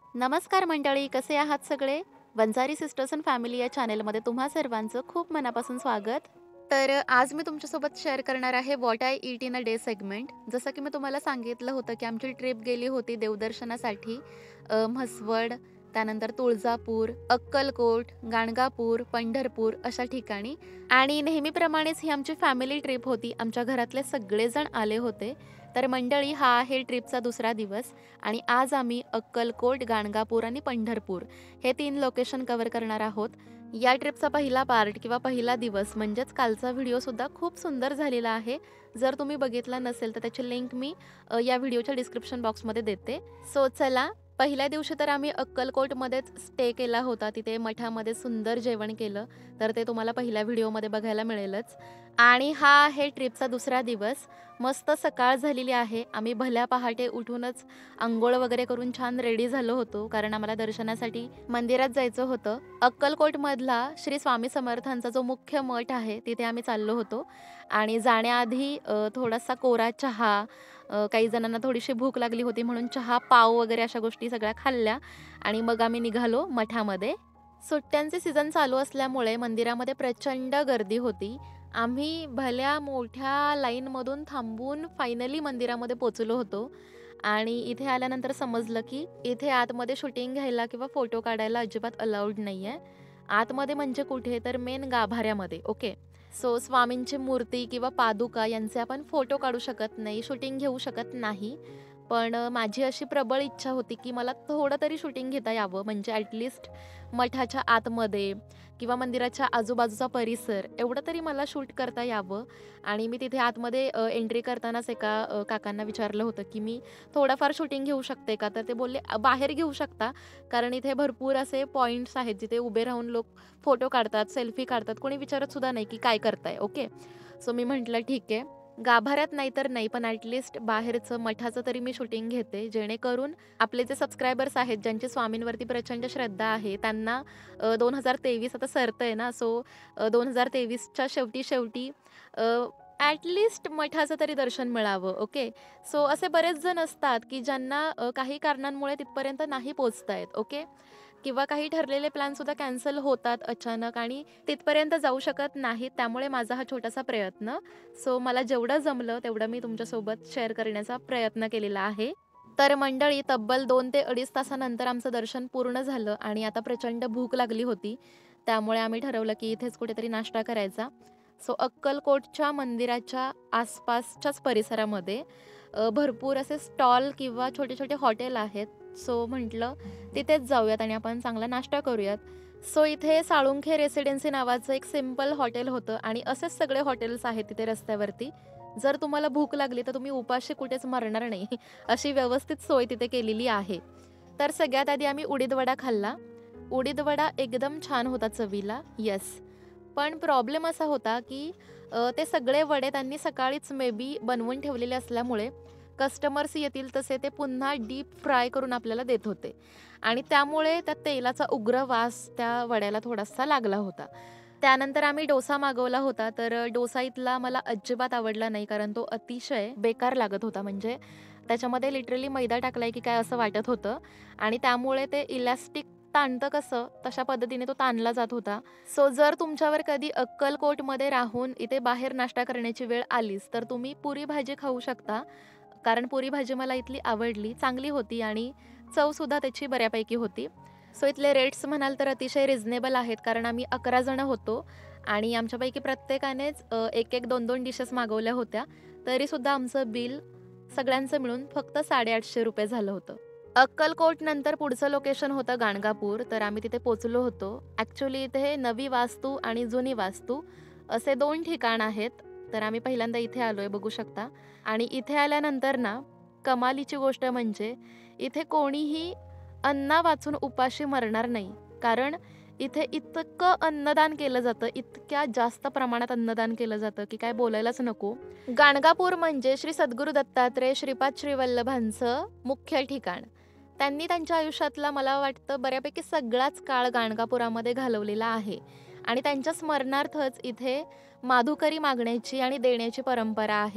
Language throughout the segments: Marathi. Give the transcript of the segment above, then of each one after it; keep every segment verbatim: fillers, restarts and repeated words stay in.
नमस्कार मंडळी, कसे आहात सगळे? वंजारी सिस्टर्स अँड फॅमिली या चॅनेलमध्ये तुम्हा सर्वांचं खूप मनापासून स्वागत. तर अ, आज मी तुमच्यासोबत शेअर करणार आहे what I eat in a day segment. जसं की मी तुम्हाला सांगितलं होतं की आमची ट्रिप गेली होती देवदर्शनासाठी अ, म्हसवड, त्यानंतर तुळजापूर, अक्कलकोट, गाणगापूर, पंढरपूर अशा ठिकाणी. आणि नेहमीप्रमाणेच ही आमची फॅमिली ट्रिप होती. आमच्या घरातले सगळेजण आले होते. तर मंडळी, हा आहे ट्रिपचा दुसरा दिवस आणि आज आम्ही अक्कलकोट, गाणगापूर आणि पंढरपूर हे तीन लोकेशन कव्हर करणार आहोत. या ट्रिपचा पहिला पार्ट किंवा पहिला दिवस म्हणजेच कालचा व्हिडिओसुद्धा खूप सुंदर झालेला आहे. जर तुम्ही बघितला नसेल तर त्याची लिंक मी अ, या व्हिडिओच्या डिस्क्रिप्शन बॉक्समध्ये देते. सो चला, पहिल्या दिवशी तर आम्ही अक्कलकोटमध्येच स्टे केला होता. तिथे मठामध्ये सुंदर जेवण केलं. तर ते तुम्हाला पहिल्या व्हिडिओमध्ये बघायला मिळेलच. आणि हा आहे ट्रिपचा दुसरा दिवस. मस्त सकाळ झालेली आहे. आम्ही भल्या पहाटे उठूनच अंघोळ वगैरे करून छान रेडी झालो होतो, कारण आम्हाला दर्शनासाठी मंदिरात जायचं होतं. अक्कलकोटमधला श्री स्वामी समर्थांचा जो मुख्य मठ आहे तिथे आम्ही चाललो होतो. आणि जाण्याआधी अ, थोडासा कोरा चहा, अ, काही जणांना थोडीशी भूक लागली होती म्हणून चहा, पाव वगैरे अशा गोष्टी सगळ्या खाल्ल्या आणि मग आम्ही निघालो मठामध्ये. सुट्ट्यांचे सीझन चालू असल्यामुळे मंदिरामध्ये प्रचंड गर्दी होती. आम्ही भल्या मोठ्या लाईनमधून थांबून फायनली मंदिरामध्ये पोचलो होतो. आणि इथे आल्यानंतर समजलं की इथे आतमध्ये शूटिंग घ्यायला किंवा फोटो काढायला अजिबात अलाउड नाही आहे. आतमध्ये म्हणजे कुठे, तर मेन गाभाऱ्यामध्ये. ओके. सो स्वामींची मूर्ती किंवा पादुका यांचे आपण फोटो काढू शकत नाही, शूटिंग घेऊ शकत नाही. पण अ, माझी अशी प्रबळ इच्छा होती की मला थोडं तरी शूटिंग घेता यावं, म्हणजे ॲटलिस्ट मठाच्या आतमध्ये किंवा मंदिराच्या आजूबाजूचा परिसर एवढं तरी मला शूट करता यावं. आणि मी तिथे आतमध्ये अ, एंट्री करतानाच एका अ, काकांना विचारलं होतं की मी थोडंफार शूटिंग घेऊ शकते का? तर ते बोलले, "अ, बाहेर घेऊ शकता, कारण इथे भरपूर असे पॉइंट्स आहेत जिथे उभे राहून लोक फोटो काढतात, सेल्फी काढतात. कोणी विचारत सुद्धा नाही की काय करताय?" ओके. सो मी म्हटलं ठीक आहे. गाभाऱ्यात नाही तर नाही, पण ॲटलिस्ट बाहेरचं मठाचं तरी मी शूटिंग घेते, जेणेकरून आपले जे सबस्क्रायबर्स आहेत, ज्यांची स्वामींवरती प्रचंड श्रद्धा आहे, त्यांना अ, दोन हजार तेवीस आता सरतंय ना, सो अ, दोन हजार तेवीसच्या शेवटी शेवटी अ, ॲटलिस्ट मठाचं तरी दर्शन मिळावं. ओके. सो असे बरेच जण असतात की ज्यांना अ, काही कारणांमुळे तिथपर्यंत नाही पोहोचता येत. ओके. किंवा काही ठरलेले प्लॅनसुद्धा कॅन्सल होतात अचानक आणि तिथपर्यंत जाऊ शकत नाहीत. त्यामुळे माझा हा छोटासा प्रयत्न. सो मला जेवढं जमलं तेवढं मी तुमच्यासोबत शेअर करण्याचा प्रयत्न केलेला आहे. तर मंडळी, तब्बल दोन ते अडीच तासानंतर आमचं दर्शन पूर्ण झालं आणि आता प्रचंड भूक लागली होती. त्यामुळे आम्ही ठरवलं की इथेच कुठेतरी नाश्ता करायचा. सो अक्कलकोटच्या मंदिराच्या आसपासच्याच परिसरामध्ये अ, भरपूर असे स्टॉल किंवा छोटे-छोटे हॉटेल आहेत. सो म्हटलं तिथेच जाऊयात आणि आपण चांगला नाश्ता करूयात. सो इथे साळुंखे रेसिडेन्सी नावाचं एक सिंपल हॉटेल होतं आणि असेच सगळे हॉटेल्स आहेत तिथे रस्त्यावरती. जर तुम्हाला भूक लागली तर तुम्ही उपाशी कुठेच मरणार नाही, अशी व्यवस्थित सोय तिथे केलेली आहे. तर सगळ्यात आधी आम्ही उडीद वडा खाल्ला. उडीद वडा एकदम छान होता चवीला. येस. पण प्रॉब्लेम असा होता की अ, ते सगळे वडे त्यांनी सकाळीच मे बी बनवून ठेवलेले असल्यामुळे कस्टमर्स येतील तसे ते पुन्हा डीप फ्राय करून आपल्याला देत होते आणि त्यामुळे त्या तेलाचा उग्र वास त्या वड्याला थोडासा लागला होता. त्यानंतर आम्ही डोसा मागवला होता. तर अ, डोसा इथला मला अजिबात आवडला नाही, कारण तो अतिशय बेकार लागत होता. म्हणजे त्याच्यामध्ये लिटरली मैदा टाकलाय की काय असं वाटत होतं आणि त्यामुळे ते इलॅस्टिक ताणतं कसं, तशा पद्धतीने तो ताणला जात होता. सो जर तुमच्यावर कधी अक्कलकोटमध्ये राहून इथे बाहेर नाश्ता करण्याची वेळ आलीच, तर तुम्ही पुरी भाजी खाऊ शकता. कारण पुरी भाजी मला इथली आवडली, चांगली होती आणि चवसुद्धा त्याची बऱ्यापैकी होती. सो इथले रेट्स म्हणाल तर अतिशय रिझनेबल आहेत, कारण आम्ही अकरा जण होतो आणि आमच्यापैकी प्रत्येकानेच अ, एक एक, दोन दोन डिशेस मागवल्या होत्या. तरीसुद्धा आमचं बिल सगळ्यांचं मिळून फक्त ₹साडेआठशे रुपये झालं होतं. अक्कलकोटनंतर पुढचं लोकेशन होतं गाणगापूर. तर आम्ही तिथे पोहोचलो होतो. ॲक्चुअली इथे नवी वास्तू आणि जुनी वास्तू असे दोन ठिकाण आहेत. तर आम्ही पहिल्यांदा इथे आलोय, बघू शकता. आणि इथे आल्यानंतर ना, कमालीची गोष्ट म्हणजे इथे कोणीही अन्ना वाचून उपाशी मरणार नाही. कारण इथे इतकं अन्नदान केलं जातं, इतक्या जास्त प्रमाणात अन्नदान केलं जातं की काय बोलायलाच नको. गाणगापूर म्हणजे श्री सद्गुरू दत्तात्रेय श्रीपाद श्रीवल्लभांचं मुख्य ठिकाण. त्यांनी त्यांच्या आयुष्यातला मला वाटतं बऱ्यापैकी सगळाच काळ गाणगापुरामध्ये घालवलेला आहे आणि त्यांच्या स्मरणार्थच इथे माधुकरी मागण्याची आणि देण्याची परंपरा आहे.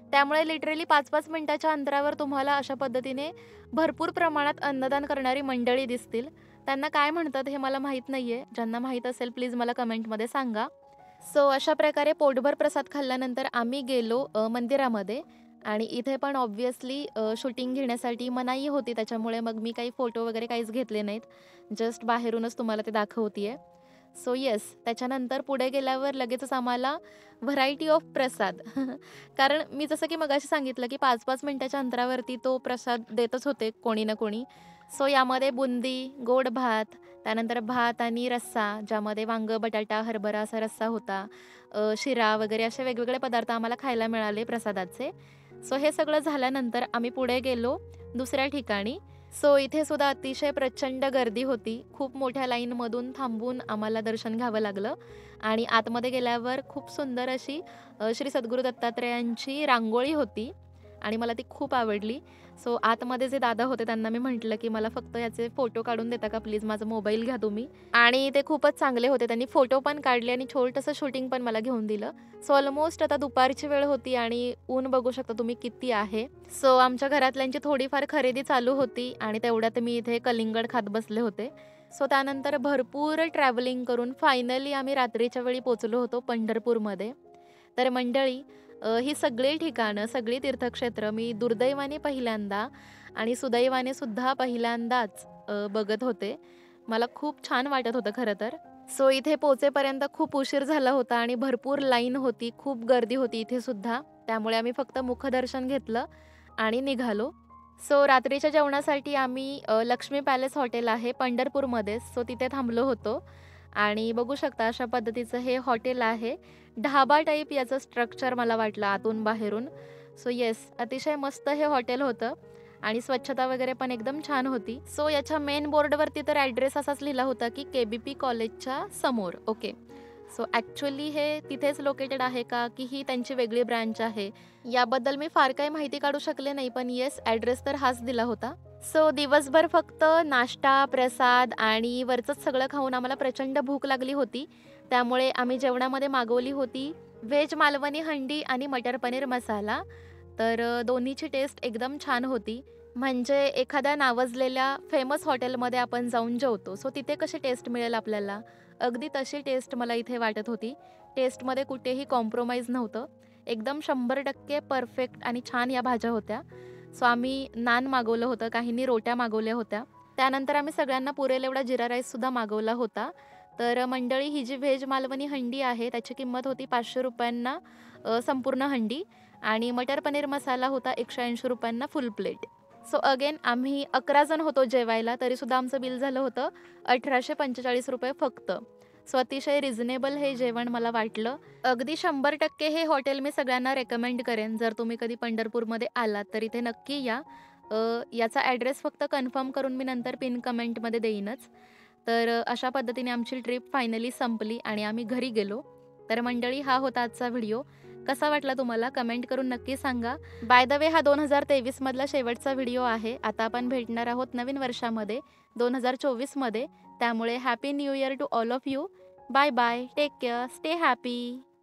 त्यामुळे लिटरली पाच पाच मिनिटाच्या अंतरावर तुम्हाला अशा पद्धतीने भरपूर प्रमाणात अन्नदान करणारी मंडळी दिसतील. त्यांना काय म्हणतात हे मला माहीत नाहीये. ज्यांना माहीत असेल प्लीज मला कमेंटमध्ये सांगा. सो अशा प्रकारे पोटभर प्रसाद खाल्ल्यानंतर आम्ही गेलो अ, मंदिरामध्ये आणि इथे पण ऑब्व्हियसली शूटिंग घेण्यासाठी मनाई होती. त्याच्यामुळे मग मी काही फोटो वगैरे काहीच घेतले नाहीत. जस्ट बाहेरूनच तुम्हाला ते दाखवतीये. सो येस, त्याच्यानंतर पुढे गेल्यावर लगेचच आम्हाला व्हरायटी ऑफ प्रसाद कारण मी जसं की मगाशी सांगितलं की पाच पाच मिनिटाच्या अंतरावरती तो प्रसाद देतच होते कोणी ना कोणी. सो यामध्ये बुंदी, गोड भात, त्यानंतर भात आणि रस्सा ज्यामध्ये वांगं, बटाटा, हरभरा असा रस्सा होता. अ, शिरा वगैरे असे वेगवेगळे पदार्थ आम्हाला खायला मिळाले प्रसादाचे. सो हे सगळं झाल्यानंतर आम्ही पुढे गेलो दुसऱ्या ठिकाणी. सो इथे सुद्धा अतिशय प्रचंड गर्दी होती. खूप मोठ्या लाईनमधून थांबून आम्हाला दर्शन घ्यावं लागलं आणि आतमध्ये गेल्यावर खूप सुंदर अशी अ, श्री सद्गुरू दत्तात्रेयांची रांगोळी होती आणि मला ती खूप आवडली. सो आतमध्ये जे दादा होते त्यांना मी म्हटलं की मला फक्त याचे फोटो काढून देता का प्लीज, माझा मोबाईल घ्या तुम्ही. आणि ते खूपच चांगले होते. त्यांनी फोटो पण काढले आणि छोटंसं शूटिंग पण मला घेऊन दिलं. सो ऑलमोस्ट आता दुपारची वेळ होती आणि ऊन बघू शकता तुम्ही किती आहे. सो आमच्या घरातल्यांची थोडीफार खरेदी चालू होती आणि तेवढ्यात मी इथे कलिंगड खात बसले होते. सो त्यानंतर भरपूर ट्रॅव्हलिंग करून फायनली आम्ही रात्रीच्या वेळी पोहोचलो होतो पंढरपूरमध्ये. तर मंडळी, अ, ही सगळी ठिकाणं, सगळी तीर्थक्षेत्र मी दुर्दैवाने पहिल्यांदा आणि सुदैवाने सुद्धा पहिल्यांदाच अ, बघत होते. मला खूप छान वाटत होतं खरं तर. सो इथे पोहोचेपर्यंत खूप उशीर झाला होता आणि भरपूर लाईन होती, खूप गर्दी होती इथे सुद्धा. त्यामुळे आम्ही फक्त मुखदर्शन घेतलं आणि निघालो. सो रात्रीच्या जेवणासाठी आम्ही अ, लक्ष्मी पॅलेस हॉटेल आहे पंढरपूरमध्येच, सो तिथे थांबलो होतो आणि बघू शकता अशा पद्धतीचं हे हॉटेल आहे. ढाबा टाईप याचं स्ट्रक्चर मला वाटलं आतून बाहेरून. सो येस, अतिशय मस्त हे हॉटेल होतं आणि स्वच्छता वगैरे पण एकदम छान होती. सो याच्या मेन बोर्डवरती तर ॲड्रेस असाच लिहिला होता की के बी पी कॉलेजच्या समोर. ओके. सो ॲक्च्युअली हे तिथेच लोकेटेड आहे का की ही त्यांची वेगळी ब्रँच आहे, याबद्दल मी फार काही माहिती काढू शकले नाही. पण येस, ॲड्रेस तर हाच दिला होता. सो दिवसभर फक्त नाश्ता, प्रसाद आणि वरचंच सगळं खाऊन आम्हाला प्रचंड भूक लागली होती. त्यामुळे आम्ही जेवणामध्ये मागवली होती व्हेज मालवणी हंडी आणि मटर पनीर मसाला. तर अ, दोन्हीची टेस्ट एकदम छान होती. म्हणजे एखाद्या नावाजलेल्या फेमस हॉटेलमध्ये आपण जाऊन जेवतो, सो तिथे कशी टेस्ट मिळेल आपल्याला, अगदी तशी टेस्ट मला इथे वाटत होती. टेस्टमध्ये कुठेही कॉम्प्रोमाइज नव्हतं. एकदम शंभर टक्के परफेक्ट आणि छान या भाज्या होत्या. सो आम्ही नान मागवलं होतं, काहींनी रोट्या मागवल्या होत्या. त्यानंतर आम्ही सगळ्यांना पुरेल एवढा जिरा राईससुद्धा मागवला होता. तर मंडळी, ही जी व्हेज मालवणी हंडी आहे त्याची किंमत होती पाचशे रुपयांना अ, संपूर्ण हंडी आणि मटर पनीर मसाला होता एकशे ऐंशी रुपयांना फुल प्लेट. सो अगेन आम्ही अकरा जण होतो जेवायला, तरीसुद्धा आमचं बिल झालं होतं अठराशे पंचेचाळीस रुपये फक्त. सो अतिशय रिझनेबल हे जेवण मला वाटलं. अगदी शंभर टक्के हे हॉटेल मी सगळ्यांना रेकमेंड करेन. जर तुम्ही कधी पंढरपूरमध्ये आलात तर इथे नक्की या. अ, याचा ॲड्रेस फक्त कन्फर्म करून मी नंतर पिन कमेंटमध्ये देईनच. तर अ, अशा पद्धतीने आमची ट्रिप फायनली संपली आणि आम्ही घरी गेलो. तर मंडळी, हा होता आजचा व्हिडिओ. कसा वाटला तुम्हाला कमेंट करून नक्की सांगा. बाय द वे, हा दोन हजार तेवीसमधला शेवटचा व्हिडिओ आहे. आता आपण भेटणार आहोत नवीन वर्षामध्ये दोन हजार चोवीसमध्ये. त्यामुळे happy new year to all of you. Bye bye. Take care. Stay happy.